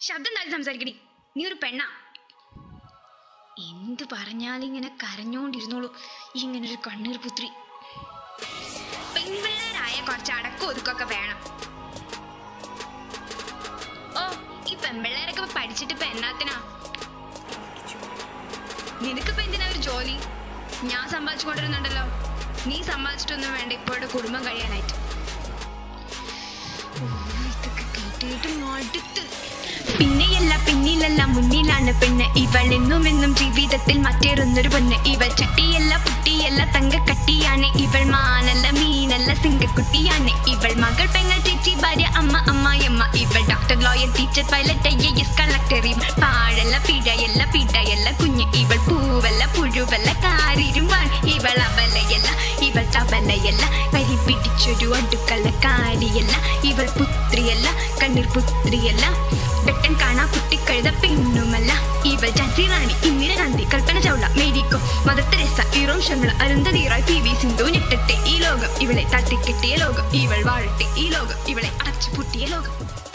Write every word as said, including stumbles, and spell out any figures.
ശബ്ദം താഴ്ത്തി സംസാരിക്കടി, നീ ഒരു പെണ്ണാ. എന്ത് പറഞ്ഞാലും ഇങ്ങനെ കരഞ്ഞോണ്ടിരുന്നോളൂ ഇങ്ങനൊരു കണ്ണീർ പുത്രി. പെൺപിള്ളേരായ കുറച്ച് അടക്കം ഒതുക്കൊക്കെ വേണം. ഓ, ഈ പെൺപിള്ളേരൊക്കെ പഠിച്ചിട്ട് ഇപ്പൊ എന്നാത്തിനാ? നിനക്കിപ്പോ എന്തിനാ ഒരു ജോലി? ഞാൻ സമ്പാദിച്ചു കൊണ്ടിരുന്നുണ്ടല്ലോ. നീ സമ്പാദിച്ചിട്ടൊന്നും വേണ്ട ഇപ്പോഴുടെ കുടുംബം കഴിയാനായിട്ട്. ഇതൊക്കെ കേട്ടിട്ട് മടുത്ത്. പിന്നെയല്ല പിന്നിലല്ല മുന്നിലാണ് പെണ്ണ്. ഇവൾ എന്നും എന്നും ജീവിതത്തിൽ മറ്റേറൊന്നൊരു പൊണ്ണ്. ഇവൾ ചട്ടിയല്ല പുട്ടിയല്ല തങ്കക്കട്ടിയാണ്. ഇവൾ മാനല്ല മീനല്ല സിംഗക്കുട്ടിയാണ്. ഇവൾ മകൾ പെങ്ങൾ ചേച്ചി ഭാര്യ അമ്മ അമ്മായിയമ്മ. ഇവൾ doctor lawyer teacher pilot I A S collector. ഇവൾ പാഴല്ല പിഴയല്ല പിടയല്ല കുഞ്ഞ്. ഇവൾ പൂവല്ല പുഴുവല്ല കാരിരുമ്പാൻ. ഇവൾ അവലയല്ല ഇവൾ തവലയല്ല കരി പിടിച്ചൊരു അടുക്കളക്കാരിയല്ല. ഇവൾ പുത്രിയല്ല കണ്ണീർ പുത്രിയല്ല പെട്ടൻ കാണാ കുട്ടിക്കഴുത പെണ്ണുമല്ല. ഇവൾ Jhansi Rani Indira Gandhi Kalpana Chawla Mary Kom mother Teresa Irom Sharmila Arundhati Roy P V Sindhu. ഞെട്ടട്ടെ ഈ ലോകം ഇവളെ തട്ടിക്കെട്ടിയ ലോകം. ഇവൾ വാഴട്ടെ ഈ ലോകം ഇവളെ അടച്ചു പൂട്ടിയ ലോകം.